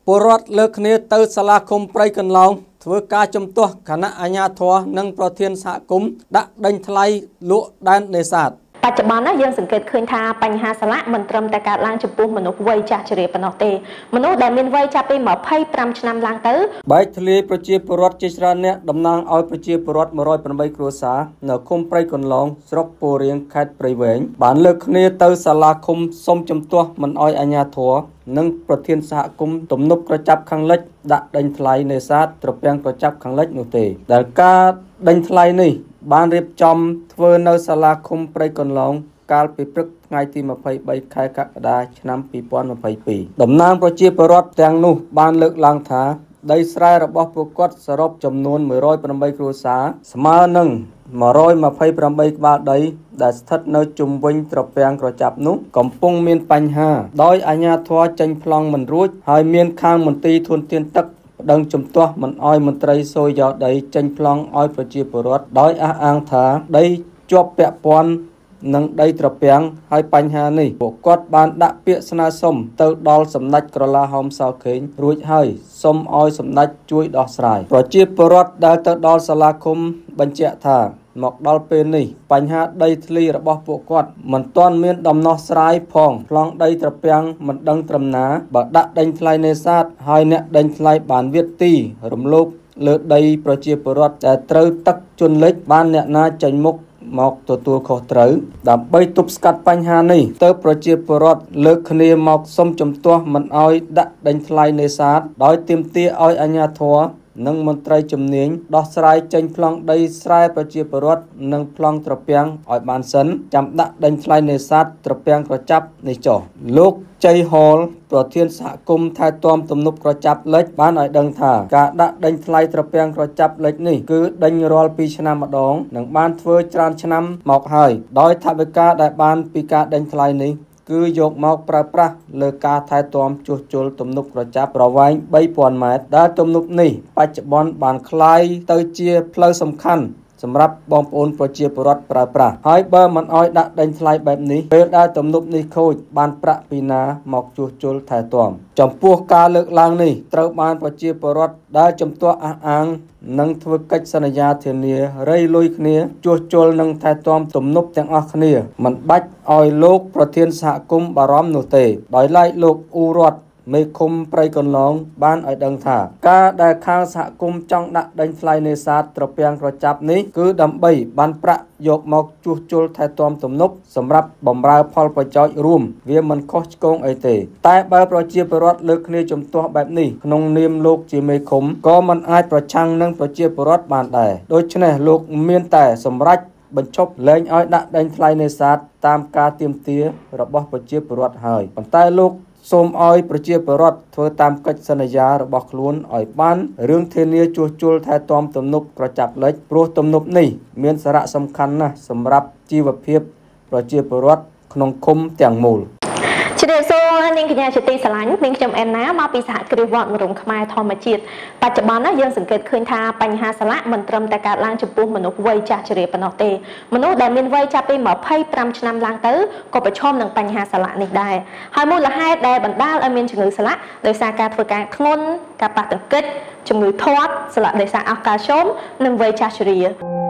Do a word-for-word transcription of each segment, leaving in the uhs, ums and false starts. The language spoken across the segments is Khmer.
ពលរដ្ឋលើកគ្នាទៅសាលាឃុំព្រៃកន្លងធ្វើការជំទាស់គណៈអាជ្ញាធរនិងប្រធានសហគមន៍ដាក់ដេញថ្លៃលក់ដែននេសាទបច្ចុប្បន្នយើងសង្កេតឃើញថាបញ្ហាសាឡាក់មិនត្រឹមតែកើតឡើងចំពោះមនុស្សវ័យចាស់ជរាប៉ុណ្ណោះទេមនុស្សដែលមានវ័យចាប់ពីម្ភៃប្រាំឆ្នាំឡើងទៅបែកធ្លាយប្រជាពលរដ្ឋជាច្រើនអ្នកតំណាងឲ្យប្រជាពលរដ្ឋមួយរយប្រាំបីគ្រួសារនៅឃុំព្រៃកន្លងស្រុកពោធិ៍រៀងខេត្តព្រៃវែងបានលើកគ្នាទៅសាលាឃុំសុំជំទាស់មិនឲ្យអាជ្ញាធរនិងប្រធានសហគមន៍ទំនប់ក្រចាប់ខាងលិចដាក់ដេញថ្លៃនេសាទត្រពាំងក្រចាប់ខាងលិចនោះទេដែលការដេញថ្លៃនេះបានរៀបចំធ្វើនៅសាលាឃុំព្រៃកន្លងកាលពីព្រឹកថ្ងៃទីម្ភៃបីខែកក្កដាឆ្នាំពីរពាន់ម្ភៃពីរតំណាងប្រជាពលរដ្ឋទាំងនោះបានលើកឡើងថាដីស្រែរបស់ពួកគាត់សរុបចំនួនមួយរយប្រាំបីគ្រួសារស្មើនឹងមួយរយម្ភៃប្រាំបីក្បាលដីដែលស្ថិតនៅជុំវិញត្រពាំងក្រចាប់នោះកំពុងមានបញ្ហាដោយអាជ្ញាធរចេញប្លង់មិនរួចហើយមានខាងមន្ទីរធនធានទឹកប្តឹងជំទាស់មិនអោយមន្ត្រីសូយោដីចេញប្លង់ឲ្យប្រជាពលរដ្ឋដោយអះអាងថាដីជាប់ពាក់ព័ន្ធនឹងដីត្រពាំងហើយបញ្ហានេះពួកគាត់បានដាក់ពាក្យស្នើសុំទៅដល់សម្ដេចក្រឡាហោមសោខេងរួចហើយសុំឲ្យសម្ដេចជួយដោះស្រាយប្រជាពលរដ្ឋដែលទៅដល់សាលាឃុំបញ្ជាក់ថាមកដល់ពេលនេះបញ្ហាដីធ្លីរបស់ពួកគាត់មិនទាន់មានដំណោះស្រាយផងប្លង់ដីត្រពាំងមិនដឹងត្រឹមណាបើដាក់ដេញថ្លៃនេសាទហើយអ្នកដេញថ្លៃបានវាតទីរំលោភលើដីប្រជាពលរដ្ឋដែលត្រូវទឹកជន់លិចបានអ្នកណាចេញមុខមកទទួលខុសត្រូវដើម្បីទប់ស្កាត់បញ្ហានេះទៅប្រជាពលរដ្ឋលើកគ្នាមកសុំជំទាស់មិនអោយដាក់ដេញថ្លៃនេសាទដោយទាមទារឲ្យអាជ្ញាធរនិងមន្ត្រីជំនាញដោះស្រាយចេញប្លង់ដីស្រែប្រជាពលរដ្ឋនិងប្លង់ត្រពាំងឲ្យបានសិនចាំដាក់ដេញថ្លៃនេសាទត្រពាំងក្រចាប់នេះចុះលោកជ័យហលប្រធានសហគមន៍ថែទាំទំនប់ក្រចាប់លិចបានឲ្យដឹងថាការដាក់ដេញថ្លៃត្រពាំងក្រចាប់លិចនេះគឺដេញរាល់ពីរឆ្នាំម្ដងនិងបានធ្វើច្រើនឆ្នាំមកហើយដោយថវិកាដែលបានពីការដេញថ្លៃនេះគឺយកមកប្រើប្រាស់លើការថែទាំជួសជុលទំនប់ក្រចាប់ប្រវែងបីពាន់ម៉ែត្រដែលទំនប់នេះបច្ចុប្បន្នបានคล้ายទៅជាផ្លូវសំខាន់សម្រាប់បងប្អូនប្រជាពលរដ្ឋប្រើប្រាស់ហើយបើមិនអោយដាក់ដេញថ្លៃបែបនេះពេលដែលទំនប់នេះខូចបានប្រាក់ពីណាមកជួសជុលថែទាំចំពោះការលើកឡើងនេះត្រូវបានប្រជាពលរដ្ឋដែលជំទាស់អះអាងនិងធ្វើកិច្ចសន្យាធានារៃលុយគ្នាជួសជុលនិងថែទាំទំនប់ទាំងអស់គ្នាមិនបាច់ឲ្យលោកប្រធានសហគមន៍បារម្ភនោះទេដោយឡែកលោកអ៊ូរ៉ាត់មេឃុំព្រៃកន្លងបានឲ្យដឹងថាការដែលខាងសហគមន៍ចង់ដាក់ដេញថ្លៃនេសាទត្រពាំងក្រចាប់នេះគឺដើម្បីបានប្រាក់យកមកជួសជុលថែទាំទំនប់សម្រាប់បម្រើផលប្រយោជន៍រួមវាមិនខុសឆ្គងអីទេតែបើប្រជាពលរដ្ឋលើកគ្នាជំទាស់បែបនេះក្នុងនាមលោកជាមេឃុំក៏មិនអាចប្រឆាំងនឹងប្រជាពលរដ្ឋបានដែរដូច្នេះលោកមានតែសម្រេចបញ្ឈប់លែងឲ្យដាក់ដេញថ្លៃនេសាទតាមការទាមទាររបស់ប្រជាពលរដ្ឋហើយប៉ុន្តែលោកសូមឲ្យប្រជាពលរដ្ឋធ្វើតាមកិច្ចសន្យារបស់ខ្លួនឲ្យបានរឿងធានាជួសជុលថែទាំទំនប់ក្រចាប់លិចព្រោះទំនប់នេះមានសារៈសំខាន់ណាស់សម្រាប់ជីវភាពប្រជាពលរដ្ឋក្នុងឃុំទាំងមូលជ្រាបសួរនាងកញ្ញាជាទីស្រឡាញ់នាងខ្ញុំអែនណាមកពីសហគ្រាសវត្តមរំខ្មែរធម្មជាតិបច្ចុប្បន្នណាយើងសង្កេតឃើញថាបញ្ហាសាឡាក់មិនត្រឹមតែកើតឡើងចំពោះមនុស្សវ័យចាស់ជរាប៉ុណ្ណោះទេមនុស្សដែលមានវ័យចាប់ពីម្ភៃប្រាំឆ្នាំឡើងទៅក៏ប្រឈមនឹងបញ្ហាសាឡាក់នេះដែរហើយមូលហេតុដែលបណ្ដាលឲ្យមានជំងឺសាឡាក់ដោយសារការធ្វើការធ្ងន់ការប៉ះទង្គិចជំងឺធាត់សាឡាក់ដោយសារអស់កាល់ស្យូមនិងវ័យចាស់ជរា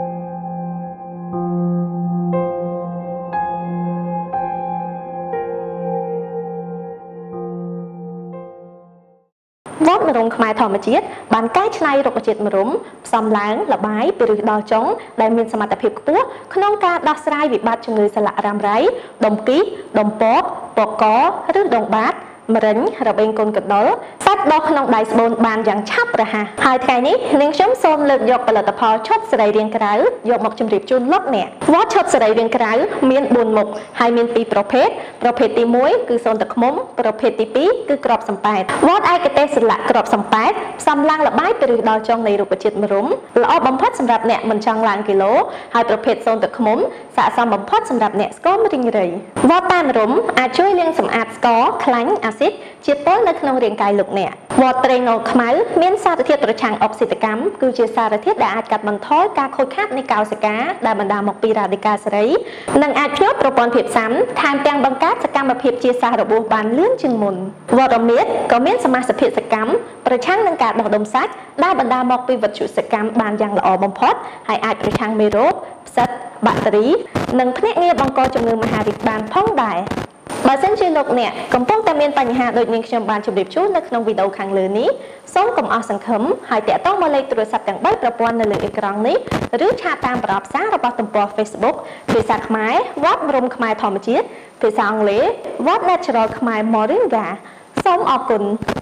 វត្តមរំខ្មែរធម្មជាតិបានកែច្នៃរុក្ខជាតិមរំផ្សំឡើងលបាយពីឫសដល់ចុងដែលមានសមត្ថភាពខ្ពស់ក្នុងការដោះស្រាយវិបត្តិជំងឺសាឡាក់រ៉ាំរ៉ៃដុំគីដុំពកពកកឬដងបាតមរិញរបេងកូនកណ្ដុរសាច់ដោះក្នុងដៃស្បូនបានយ៉ាងឆាប់រហ័សហើយថ្ងៃនេះនាងខ្ញុំសូមលើកយកផលិតផលឈុតសរីរាង្គក្រៅយកមកជម្រាបជូនលោកអ្នកវត្តឈុតសរីរាង្គក្រៅមានបួនមុខហើយមានពីរប្រភេទប្រភេទទីមួយគឺសូនទឹកឃ្មុំប្រភេទទីពីរគឺក្របសំប៉ែតវត្តឯកទេសស្លាកក្របសំប៉ែតផ្សំឡើងលបាយពីឫសដល់ចុងនៃរុក្ខជាតិមរុំល្អបំផុតសម្រាប់អ្នកមិនចង់ឡើងគីឡូហើយប្រភេទសូនទឹកឃ្មុំស័ក្តិសមបំផុតសម្រាប់អ្នកស្គមរីងរៃវត្តតាមរុំអាចជួយលាងសម្អាតស្ករខ្លាញ់អាស៊ីតជាតិពុលនៅក្នុងរាងកាយលោកអ្នកវដ្តត្រេណូលខ្មៅមានសារធាតុប្រឆាំងអុកស៊ីតកម្មគឺជាសារធាតុដែលអាចកាត់បន្ថយការខូចខាតនៃកោសិកាដែលបណ្ដាលមកពីរ៉ាឌីកាល់សេរីនិងអាចភ្ញាក់ប្រព័ន្ធភាពស៊ាំថែមទាំងបង្កើតសកម្មភាពជាសះរបួសបានលឿនជាងមុនវត្តរមៀតក៏មានសមាសភាពសកម្មប្រឆាំងនឹងការបោះដុំសាច់ដែលបណ្ដាលមកពីវត្ថុសកម្មបានយ៉ាងល្អបំផុតហើយអាចប្រឆាំងមេរោគផ្សិតបាក់តេរីនិងភ្នាក់ងារបង្កជំងឺមហារីកបានផងដែរបើសិនជាលោកអ្នកកំពុងតែមានបញ្ហាដូចនាងខ្ញុំបានជម្រាបជូននៅក្នុងវីដេអូខាងលើនេះសូមកុំអស់សង្ឃឹមហើយតាក់ទងមកលេខទូរស័ព្ទទាំងបីប្រព័ន្ធនៅលើអេក្រង់នេះឬឆាតតាមប្រអប់សាររបស់ទំព័រ Facebook ភាសាខ្មែរវត្តរំខ្មែរធម្មជាតិភាសាអង់គ្លេសវត្ត Natural ខ្មែរ Moringa សូមអរគុណ